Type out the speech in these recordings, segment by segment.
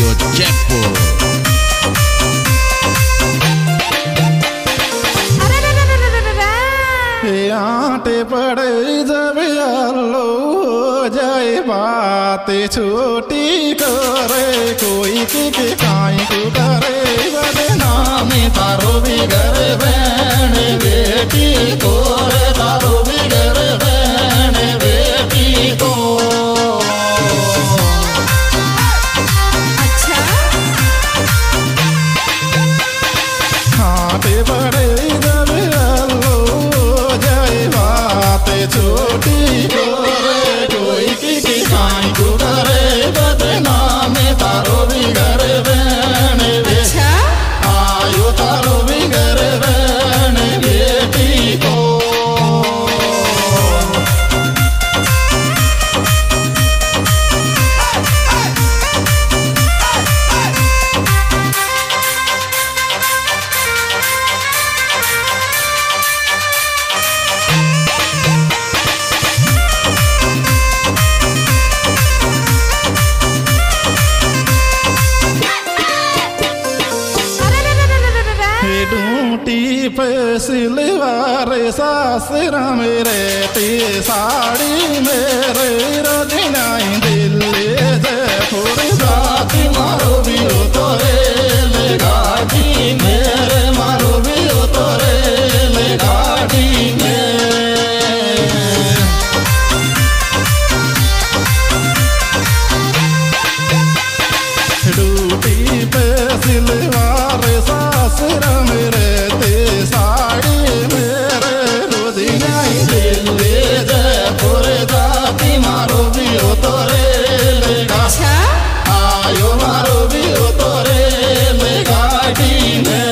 Studio Jaipur. आटे पड़े जब आलो जाए बात छोटी करे कोई के काई को करे बदनामी तारो भी घर बहन बेटी को तारो भी घर बहन बेटी को। अच्छा आटे पड़े जब आलो जाए बात छोटी करे कोई की काई को करे बदनामी तारो भी घर बहन अच्छा आयो तारो भी घर बहन बेटी को। ढूंढी पे सिलवारे सासरा मेरे ती साड़ी मेरे रोजिनाई दिल्ली जयपुर जाती मारो भी तोरे ले गाड़ी मेरे मारो भी तोरे ले गाड़ी में। ड्यूटी पे सिलवारे सासरा मेरे ते साड़ी मेरे रोजिनाई दिल्ली जयपुर जाती मारो भी तोरे ले अच्छा आयो मारो भी तोरे ले गाड़ी में।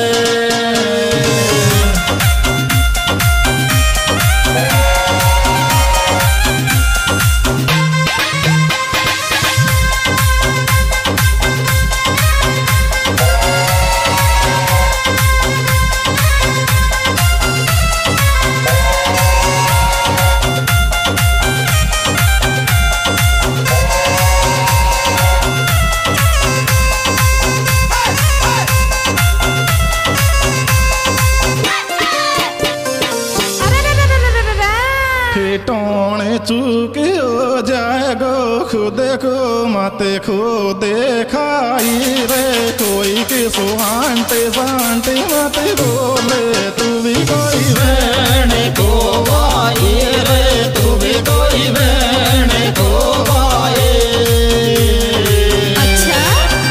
टोने चूक हो जाएगो खुद को मत खुद खाई रे कोई के सुहांटे सांटे मत बोले तू भी कोई बहन को भाई रे तू भी कोई बहन को भाई। अच्छा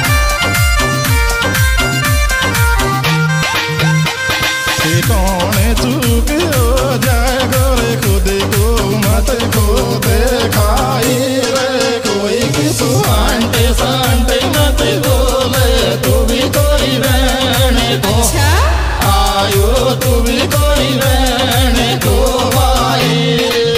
टोने चूक हो जाएगो रे खुद को मत खुद खाई रे कोई की सुहांटे सांटे मत बोले तू भी कोई बहन को अच्छा आयो तू भी कोई बहन को भाई।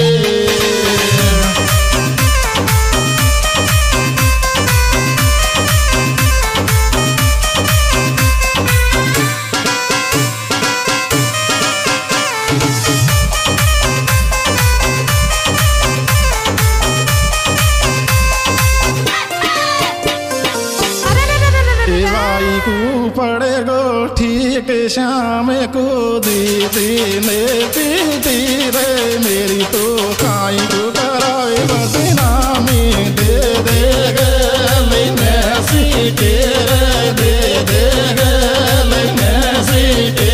भाई को पड़ेगो ठीक शाम को दीदी ने पीती रे मेरी तो काई को कराए बदनामी दे दे गले में सीटे रे दे दे गले में सीटे।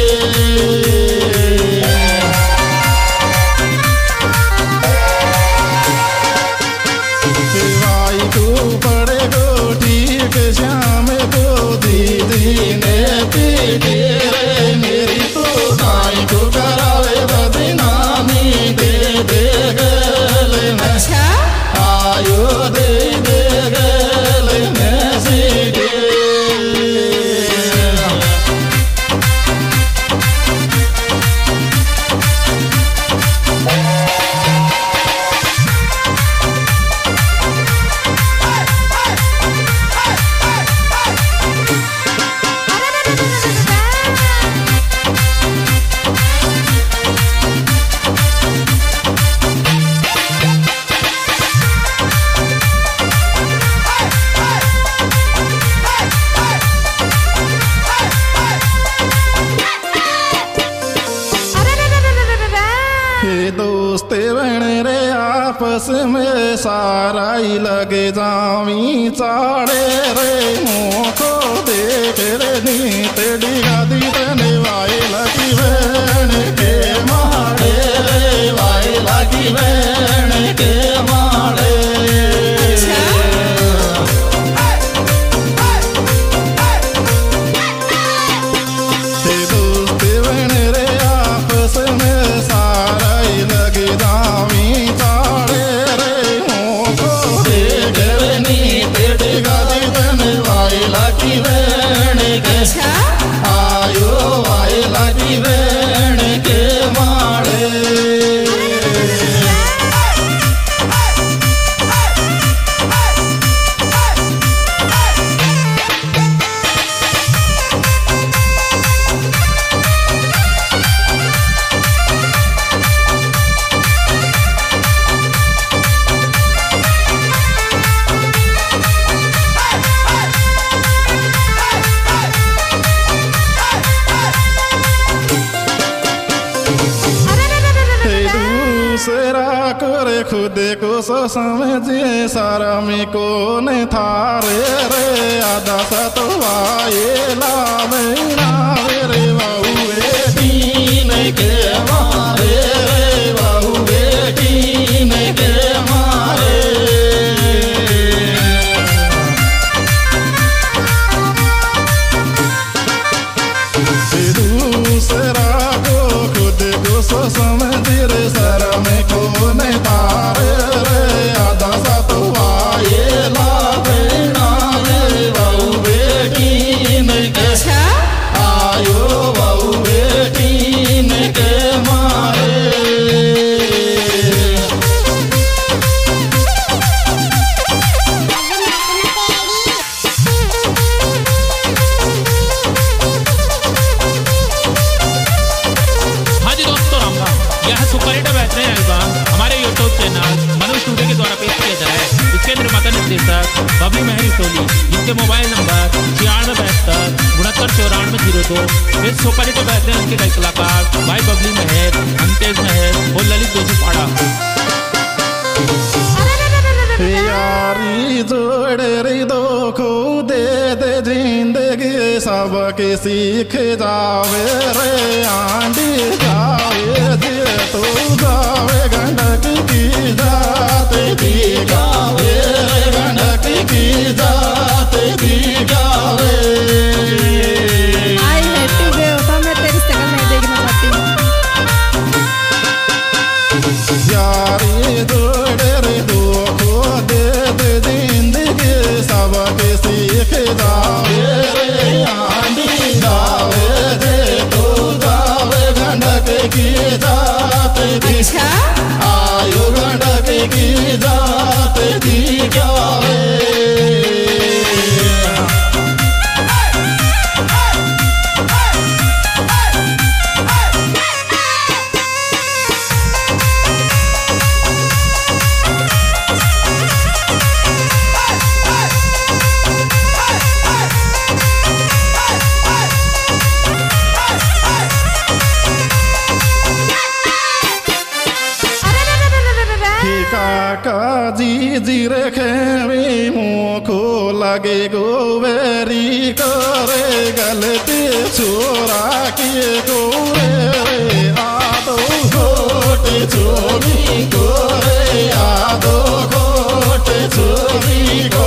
भाई को पड़ेगो ठीक शाम को दीदी ने पीटी रे मेरी तो काई को करावे बदनामी हे दोस्त बहन रे आपस में सारा ही लगे जामी चाड़े रे मोको देख रे नीत डिगा दी तने वाई लगी बहन के माड़े रे वाई लगी बहन के माड़े। करे खुद को सो समझिए सारा में को ने थारे रे आधा सतवाए लावे नावे रे बाहू बेटी ने के मारे रे बाहू बेटी ने के मारे। दूसरा को खुद को सो समझिए रे सारा में को ने तारे रे आधा सतवाए लावे नावे बाहू बेटी ने के आयो बाहू बेटी ने के मारे। इसके निर्माता निर्देशक बबली महरी सोली, जिनके मोबाइल नंबर 9672 इस सुपरहिट बेहतरीन इसके कई कलाकार भाई बबली महर, अंतेज महर और ललित जोशी पाड़ा। यारी जोड़े रे दो खो दे दे जिंदगी सबके सीख जावे रे आंडी जावे जे तो जावे गंडक की जाते भी गावे रे गंडक की जाते भी गावे। आई है तू बेवफा, मैं तेरी शक्ल नहीं देखना चाहती। यारी जोड़े रे दो खो दे दे जिंदगी सबके सीख जावे रे आंधी जावे जे तो जावे गंडक की जात दी आयु गंडक की जात दी गावे। काका जी जी रखे मुँह को लगे गोवेरी करे गलती छोरा किए गोरे आदो घोटे छोरी गोरे आदो घोटे छोरी